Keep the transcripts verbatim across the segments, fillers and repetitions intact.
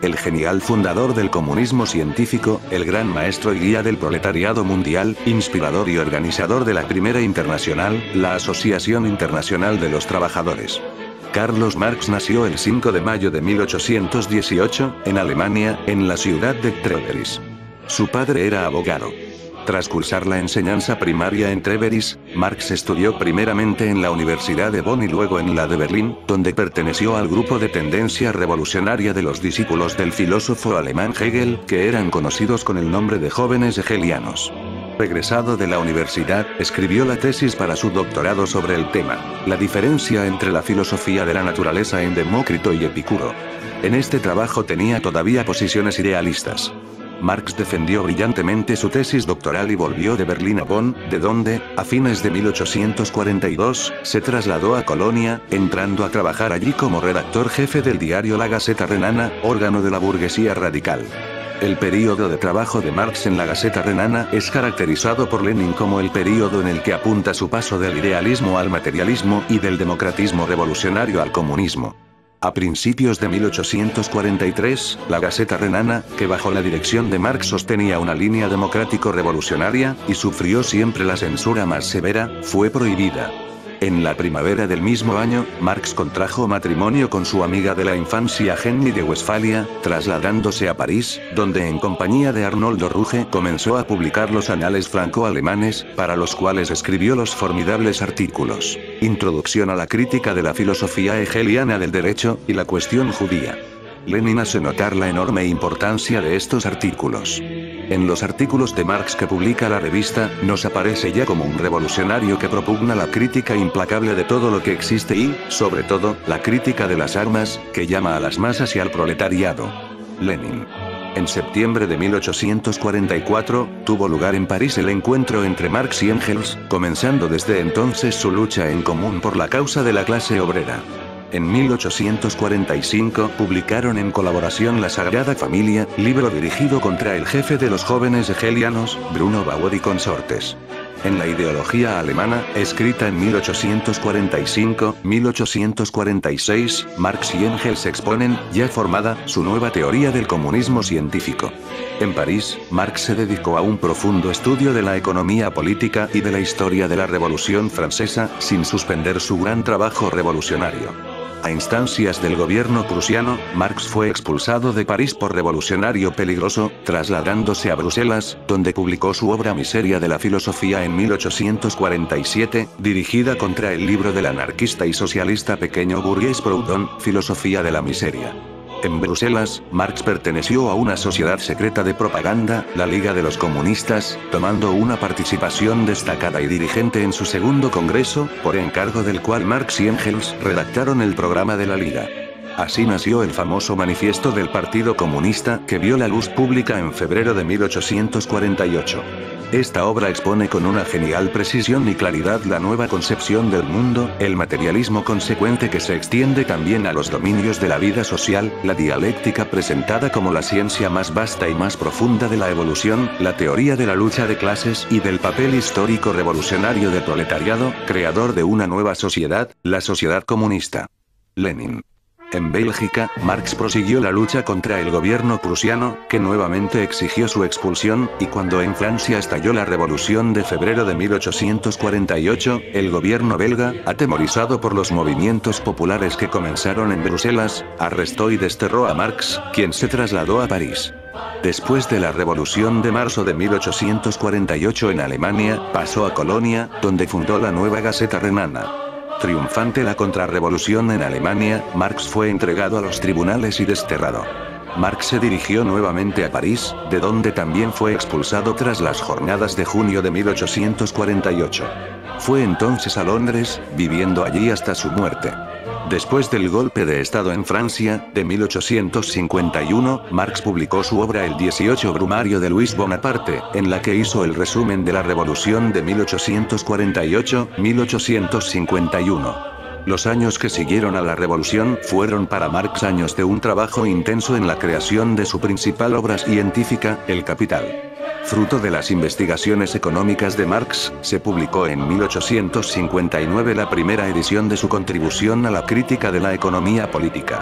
el genial fundador del comunismo científico, el gran maestro y guía del proletariado mundial, inspirador y organizador de la Primera Internacional, la Asociación Internacional de los Trabajadores. Carlos Marx nació el cinco de mayo de mil ochocientos dieciocho, en Alemania, en la ciudad de Treveris. Su padre era abogado. Tras cursar la enseñanza primaria en Treveris, Marx estudió primeramente en la Universidad de Bonn y luego en la de Berlín, donde perteneció al grupo de tendencia revolucionaria de los discípulos del filósofo alemán Hegel, que eran conocidos con el nombre de jóvenes hegelianos. Regresado de la universidad, escribió la tesis para su doctorado sobre el tema, la diferencia entre la filosofía de la naturaleza en Demócrito y Epicuro. En este trabajo tenía todavía posiciones idealistas. Marx defendió brillantemente su tesis doctoral y volvió de Berlín a Bonn, de donde, a fines de mil ochocientos cuarenta y dos, se trasladó a Colonia, entrando a trabajar allí como redactor jefe del diario La Gaceta Renana, órgano de la burguesía radical. El período de trabajo de Marx en la Gaceta Renana es caracterizado por Lenin como el período en el que apunta su paso del idealismo al materialismo y del democratismo revolucionario al comunismo. A principios de mil ochocientos cuarenta y tres, la Gaceta Renana, que bajo la dirección de Marx sostenía una línea democrático-revolucionaria, y sufrió siempre la censura más severa, fue prohibida. En la primavera del mismo año, Marx contrajo matrimonio con su amiga de la infancia Jenny de Westfalia, trasladándose a París, donde en compañía de Arnoldo Ruge comenzó a publicar los anales franco-alemanes, para los cuales escribió los formidables artículos Introducción a la crítica de la filosofía hegeliana del derecho, y la cuestión judía. Lenin hace notar la enorme importancia de estos artículos. En los artículos de Marx que publica la revista, nos aparece ya como un revolucionario que propugna la crítica implacable de todo lo que existe y, sobre todo, la crítica de las armas, que llama a las masas y al proletariado. Lenin. En septiembre de mil ochocientos cuarenta y cuatro, tuvo lugar en París el encuentro entre Marx y Engels, comenzando desde entonces su lucha en común por la causa de la clase obrera. En mil ochocientos cuarenta y cinco publicaron en colaboración La Sagrada Familia, libro dirigido contra el jefe de los jóvenes hegelianos, Bruno Bauer y consortes. En la ideología alemana, escrita en mil ochocientos cuarenta y cinco a mil ochocientos cuarenta y seis, Marx y Engels exponen, ya formada, su nueva teoría del comunismo científico. En París, Marx se dedicó a un profundo estudio de la economía política y de la historia de la Revolución Francesa, sin suspender su gran trabajo revolucionario. A instancias del gobierno prusiano, Marx fue expulsado de París por revolucionario peligroso, trasladándose a Bruselas, donde publicó su obra Miseria de la filosofía en mil ochocientos cuarenta y siete, dirigida contra el libro del anarquista y socialista pequeño burgués Proudhon, Filosofía de la miseria. En Bruselas, Marx perteneció a una sociedad secreta de propaganda, la Liga de los Comunistas, tomando una participación destacada y dirigente en su segundo congreso, por encargo del cual Marx y Engels redactaron el programa de la Liga. Así nació el famoso Manifiesto del Partido Comunista, que vio la luz pública en febrero de mil ochocientos cuarenta y ocho. Esta obra expone con una genial precisión y claridad la nueva concepción del mundo, el materialismo consecuente que se extiende también a los dominios de la vida social, la dialéctica presentada como la ciencia más vasta y más profunda de la evolución, la teoría de la lucha de clases y del papel histórico revolucionario del proletariado, creador de una nueva sociedad, la sociedad comunista. Lenin. En Bélgica, Marx prosiguió la lucha contra el gobierno prusiano, que nuevamente exigió su expulsión, y cuando en Francia estalló la Revolución de febrero de mil ochocientos cuarenta y ocho, el gobierno belga, atemorizado por los movimientos populares que comenzaron en Bruselas, arrestó y desterró a Marx, quien se trasladó a París. Después de la Revolución de marzo de mil ochocientos cuarenta y ocho en Alemania, pasó a Colonia, donde fundó la nueva Gaceta Renana. Triunfante la contrarrevolución en Alemania, Marx fue entregado a los tribunales y desterrado. Marx se dirigió nuevamente a París, de donde también fue expulsado tras las jornadas de junio de mil ochocientos cuarenta y ocho. Fue entonces a Londres, viviendo allí hasta su muerte. Después del golpe de Estado en Francia, de mil ochocientos cincuenta y uno, Marx publicó su obra El dieciocho Brumario de Luis Bonaparte, en la que hizo el resumen de la Revolución de mil ochocientos cuarenta y ocho a mil ochocientos cincuenta y uno. Los años que siguieron a la revolución fueron para Marx años de un trabajo intenso en la creación de su principal obra científica, El Capital. Fruto de las investigaciones económicas de Marx, se publicó en mil ochocientos cincuenta y nueve la primera edición de su contribución a la crítica de la economía política.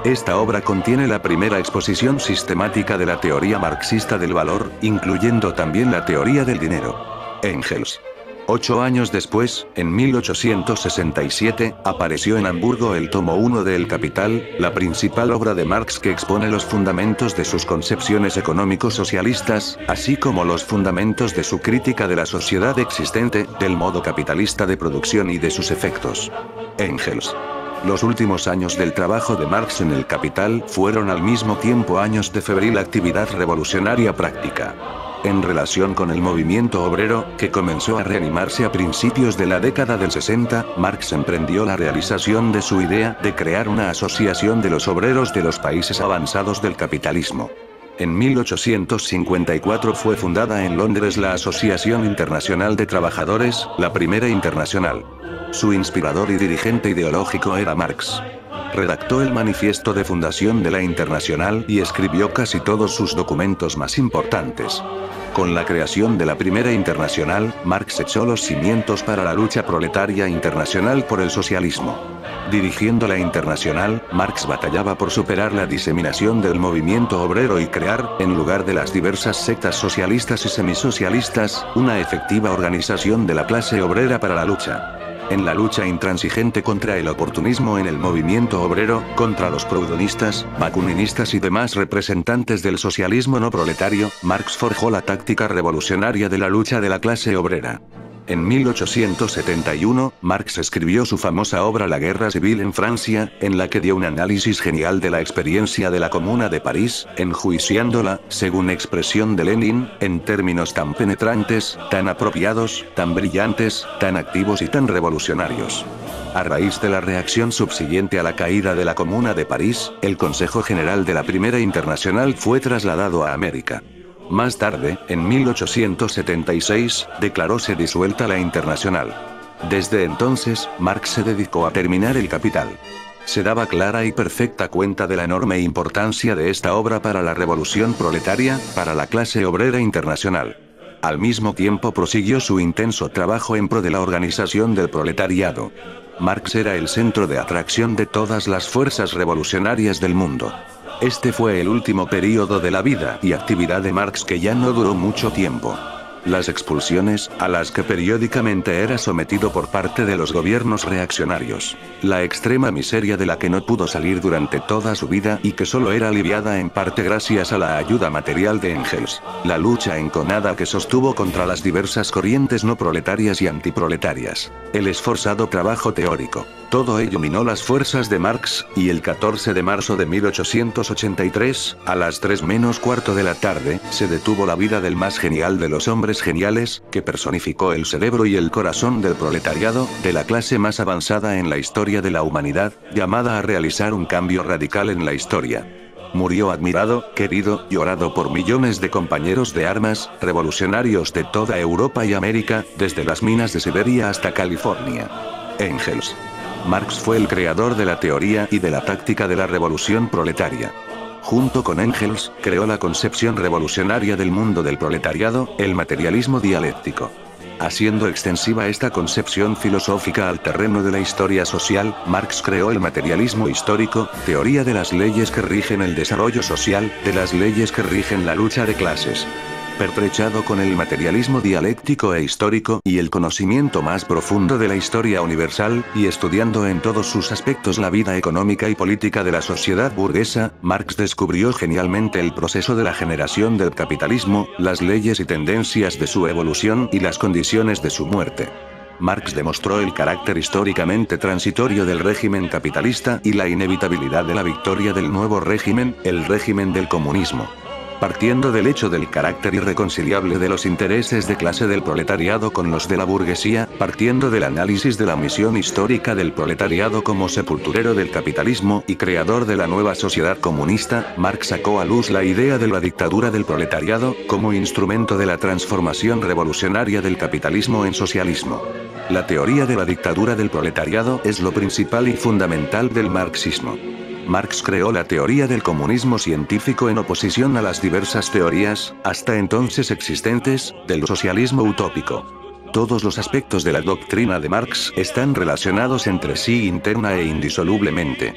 Esta obra contiene la primera exposición sistemática de la teoría marxista del valor, incluyendo también la teoría del dinero. Engels. Ocho años después, en mil ochocientos sesenta y siete, apareció en Hamburgo el tomo uno de El Capital, la principal obra de Marx que expone los fundamentos de sus concepciones económico-socialistas, así como los fundamentos de su crítica de la sociedad existente, del modo capitalista de producción y de sus efectos. Engels. Los últimos años del trabajo de Marx en El Capital fueron al mismo tiempo años de febril actividad revolucionaria práctica. En relación con el movimiento obrero, que comenzó a reanimarse a principios de la década del sesenta, Marx emprendió la realización de su idea de crear una asociación de los obreros de los países avanzados del capitalismo. En mil ochocientos cincuenta y cuatro fue fundada en Londres la Asociación Internacional de Trabajadores, la primera internacional. Su inspirador y dirigente ideológico era Marx. Redactó el manifiesto de fundación de la Internacional y escribió casi todos sus documentos más importantes. Con la creación de la primera internacional, Marx echó los cimientos para la lucha proletaria internacional por el socialismo. Dirigiendo la Internacional, Marx batallaba por superar la diseminación del movimiento obrero y crear, en lugar de las diversas sectas socialistas y semisocialistas, una efectiva organización de la clase obrera para la lucha. En la lucha intransigente contra el oportunismo en el movimiento obrero, contra los proudonistas, bakuninistas y demás representantes del socialismo no proletario, Marx forjó la táctica revolucionaria de la lucha de la clase obrera. En mil ochocientos setenta y uno, Marx escribió su famosa obra La Guerra Civil en Francia, en la que dio un análisis genial de la experiencia de la Comuna de París, enjuiciándola, según expresión de Lenin, en términos tan penetrantes, tan apropiados, tan brillantes, tan activos y tan revolucionarios. A raíz de la reacción subsiguiente a la caída de la Comuna de París, el Consejo General de la Primera Internacional fue trasladado a América. Más tarde, en mil ochocientos setenta y seis, declaróse disuelta la Internacional. Desde entonces, Marx se dedicó a terminar El Capital. Se daba clara y perfecta cuenta de la enorme importancia de esta obra para la revolución proletaria, para la clase obrera internacional. Al mismo tiempo prosiguió su intenso trabajo en pro de la organización del proletariado. Marx era el centro de atracción de todas las fuerzas revolucionarias del mundo. Este fue el último período de la vida y actividad de Marx que ya no duró mucho tiempo. Las expulsiones, a las que periódicamente era sometido por parte de los gobiernos reaccionarios. La extrema miseria de la que no pudo salir durante toda su vida y que solo era aliviada en parte gracias a la ayuda material de Engels. La lucha enconada que sostuvo contra las diversas corrientes no proletarias y antiproletarias. El esforzado trabajo teórico. Todo ello minó las fuerzas de Marx, y el catorce de marzo de mil ochocientos ochenta y tres, a las tres menos cuarto de la tarde, se detuvo la vida del más genial de los hombres geniales, que personificó el cerebro y el corazón del proletariado, de la clase más avanzada en la historia de la humanidad, llamada a realizar un cambio radical en la historia. Murió admirado, querido y orado por millones de compañeros de armas, revolucionarios de toda Europa y América, desde las minas de Siberia hasta California. Engels. Marx fue el creador de la teoría y de la táctica de la revolución proletaria. Junto con Engels, creó la concepción revolucionaria del mundo del proletariado, el materialismo dialéctico. Haciendo extensiva esta concepción filosófica al terreno de la historia social, Marx creó el materialismo histórico, teoría de las leyes que rigen el desarrollo social, de las leyes que rigen la lucha de clases. Pertrechado con el materialismo dialéctico e histórico y el conocimiento más profundo de la historia universal, y estudiando en todos sus aspectos la vida económica y política de la sociedad burguesa, Marx descubrió genialmente el proceso de la generación del capitalismo, las leyes y tendencias de su evolución y las condiciones de su muerte. Marx demostró el carácter históricamente transitorio del régimen capitalista y la inevitabilidad de la victoria del nuevo régimen, el régimen del comunismo. Partiendo del hecho del carácter irreconciliable de los intereses de clase del proletariado con los de la burguesía, partiendo del análisis de la misión histórica del proletariado como sepulturero del capitalismo y creador de la nueva sociedad comunista, Marx sacó a luz la idea de la dictadura del proletariado, como instrumento de la transformación revolucionaria del capitalismo en socialismo. La teoría de la dictadura del proletariado es lo principal y fundamental del marxismo. Marx creó la teoría del comunismo científico en oposición a las diversas teorías, hasta entonces existentes, del socialismo utópico. Todos los aspectos de la doctrina de Marx están relacionados entre sí interna e indisolublemente.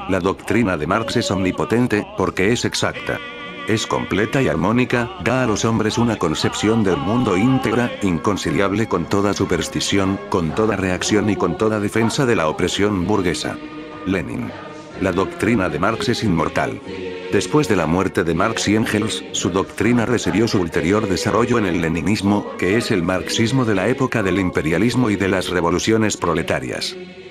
La doctrina de Marx es omnipotente, porque es exacta. Es completa y armónica, da a los hombres una concepción del mundo íntegra, inconciliable con toda superstición, con toda reacción y con toda defensa de la opresión burguesa. Lenin. La doctrina de Marx es inmortal. Después de la muerte de Marx y Engels, su doctrina recibió su ulterior desarrollo en el leninismo, que es el marxismo de la época del imperialismo y de las revoluciones proletarias.